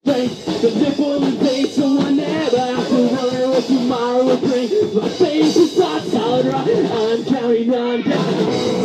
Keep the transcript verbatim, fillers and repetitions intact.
thank the nipple and face, so I never have to worry what tomorrow will bring. My face is not solid, right? I'm counting on down.